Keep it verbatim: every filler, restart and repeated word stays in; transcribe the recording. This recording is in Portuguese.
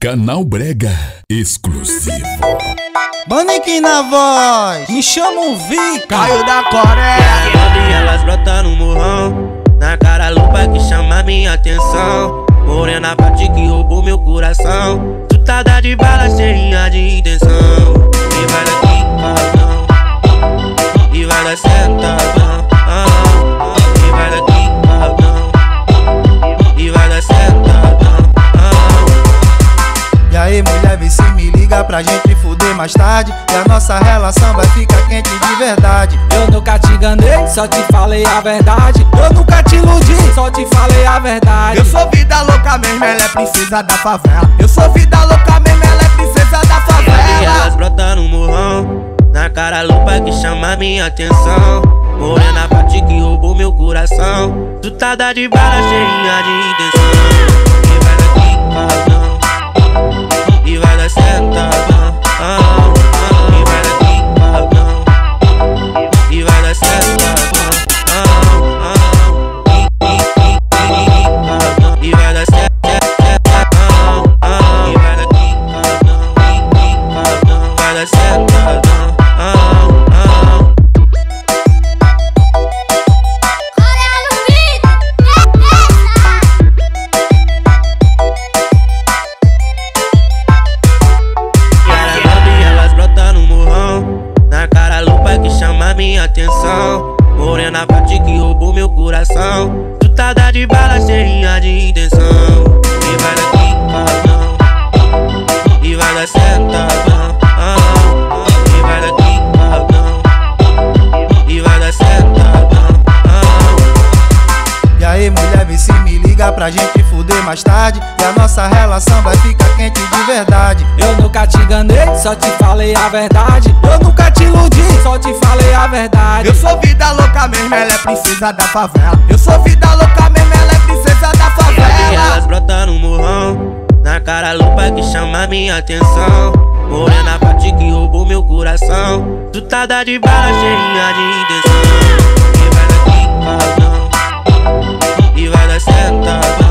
Canal Brega exclusivo. Baniquim na voz, me chamo Vic, Caio da Coreia. E elas brotam no morrão, na cara lupa que chama minha atenção. Morena parte que roubou meu coração, tutada de bala cheinha de intenção. E vai daqui, pavão, e vai dar sentadão, ah, ah. E vai daqui, pavão, e vai dar sentadão, ah. E aí mulher, vê se me liga pra gente fuder mais tarde, e a nossa relação vai ficar quente de verdade. Eu nunca te enganei, só te falei a verdade. Eu nunca te iludi, só te falei a verdade. Eu sou vida louca mesmo, ela é princesa da favela. Eu sou vida louca mesmo, ela é princesa da favela. E elas brotam no morrão, na cara lupa que chama minha atenção. Morena parte que roubou meu coração, tutada de bala cheinha de intenção. E vai daqui, pavão, e vai dar sentadão, ah, ah. E vai daqui, pavão, e vai dar sentadão, ah, ah. E vai dar sentadão, ah, ah. E vai daqui, pavão, vai dar sentadão, ah, ah. Minha atenção, morena parte que roubou meu coração, tutada de bala cheinha de intenção. E vai daqui, pavão, e vai dar sentadão, ah, ah. E vai daqui, pavão, e vai dar sentadão, ah. E aí mulher, vê se me liga pra gente fuder mais tarde, e a nossa relação vai ficar quente de verdade. Eu nunca te enganei, só te falei a verdade. Eu nunca te iludi, só te falei a verdade. Eu sou vida louca mesmo, ela é princesa da favela. Eu sou vida louca mesmo, ela é princesa da favela. E elas brotam no morrão, na cara lupa que chama minha atenção. Morena parte que roubou meu coração, tutada de bala cheinha de intenção. E vai daqui, pavão, e vai dar sentadão,